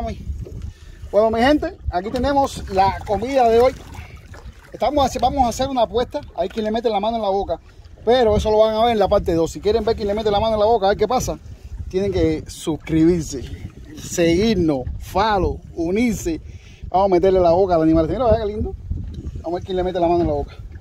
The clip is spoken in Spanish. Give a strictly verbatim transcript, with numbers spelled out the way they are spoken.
mami. Bueno, mi gente, aquí tenemos la comida de hoy. Estamos, vamos a hacer una apuesta. Hay quien le mete la mano en la boca. Pero eso lo van a ver en la parte dos. Si quieren ver quién le mete la mano en la boca, a ver qué pasa, tienen que suscribirse, seguirnos, follow, unirse. Vamos a meterle la boca al animal. Mira, vaya qué lindo. Vamos a ver quién le mete la mano en la boca.